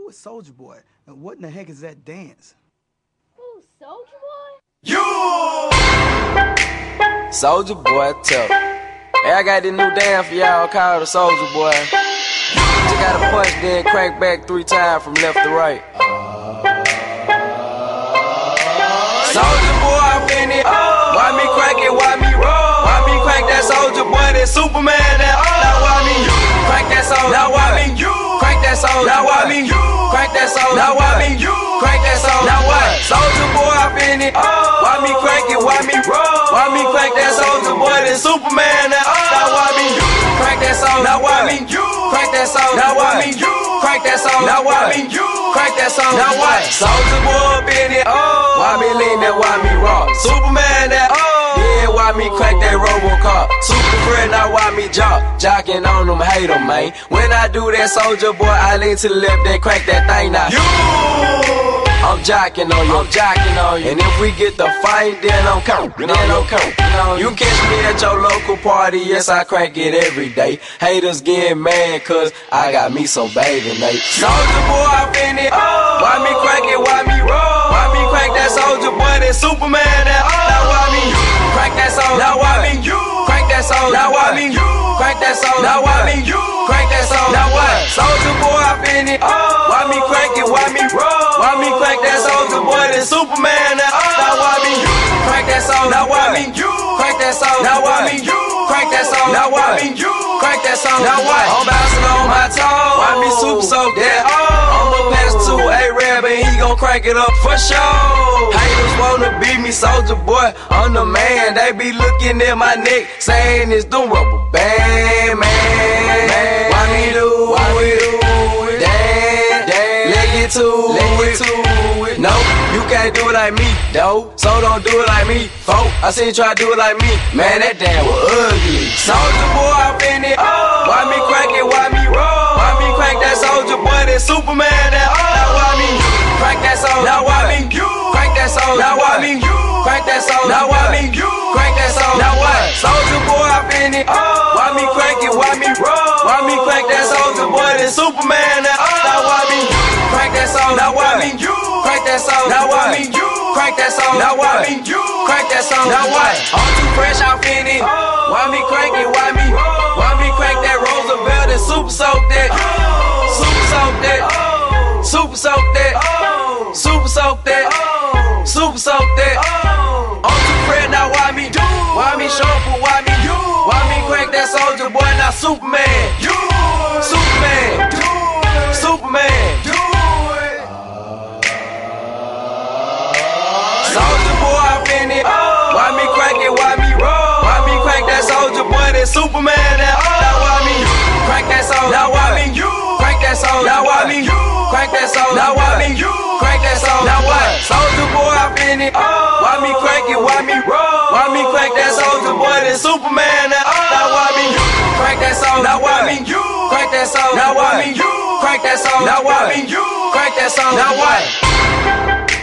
Who is Soulja Boy? And what in the heck is that dance? Who, Soulja Boy? You! Soulja Boy, tough. Hey, I got this new dance for y'all called the Soulja Boy. Just gotta punch, then crank back 3 times from left to right. Soulja Boy, I'm in it. Why me crank it? Why me roll? Why me crank that Soulja Boy? That Superman? That now why me crank that Soulja? Now why me crank that Soulja? Now why me crank that Soulja? Now why me crank that Soulja? Now what? Soulja Boy, I'm in it. Why me crank it? Why me roll? Why me crank that Soulja Boy? That Superman? That now why me crank that Soulja? Now why me crank that Soulja? Now why me crank that Soulja? Now why me crank that Soulja? Now what? Soulja Boy, I'm in it. Why me lean that? Why me rock? Superman? That yeah, why me crank that Robocop? Super friend, now why me jocking on them, hate them, man. When I do that, Soulja Boy, I lean to the left, then crank that thing now. I'm jocking on you, I'm jocking on you. And if we get the fight, then I'm coming, You catch me at your local party, yes, I crank it every day. Haters getting mad, cause I got me some bathing, mate. Soulja Boy, I'm in it. Why me crank it, why me roll? Why me crank that Soulja Boy, that Superman? That now why me crank that Soulja? Now why me crank that Soulja? Now why me crank that Soulja? Now why me crank that Soulja? Now what? Soulja Boy, I'm in it. Why me crank it? Why me roll? Why me crank that Soulja Boy? That Superman? That now why me crank that Soulja? Now why me crank that Soulja? Now why me crank that Soulja? Now why me crank that Soulja? Now what? I'm bouncing on my toes. Why me super soak that? I'ma pass to A-Rab and he gon' crank it up for sure. Haters wanna beat me, Soulja Boy, I'm the man. They be looking at my neck, saying it's the rubber band, man. Why me do it? Damn, let get to it. No, you can't do it like me, though. So don't do it like me, folk. I seen you try to do it like me, man. That damn was ugly. Soulja Boy, I'm in it. Why me crank it? Why me roll? Why me crank that Soulja Boy? That Superman? That now why me crank that Soulja? Now why me crank that Soulja? Now why me crank that Soulja? Now why me crank that Soulja? Now what? Soulja Boy, I'm in it. Why me crank it? Why me roll? Why me crank that Soulja Boy? That Superman? That now why me crank that Soulja? Now why me crank that Soulja? Now why me crank that Soulja? Now why me crank that Soulja? Now what? I'm too fresh, I'm in it. Why me crank it? Why me crank that Roosevelt and super soak that? Super soak that. Super soak that. Super soak that. Super soak that. I'm too fresh, now why me shuffle? Why me crank that Soulja Boy? Now Superman. Superman. Superman. Soulja Boy, I'm in it. Why me crank it? Why me roll? Why me crank that Soulja Boy? That Superman? That now why me crank that Soulja? Now why me crank that Soulja? Now why me crank that Soulja? Now why me crank that Soulja? Now what? Soulja Boy, I'm in it. Why me crank it? Why me roll? Why me crank that Soulja Boy? That Superman? That now why me crank that Soulja? Now why me crank that Soulja? Now why me crank that Soulja? Now why me crank that Soulja? Now what?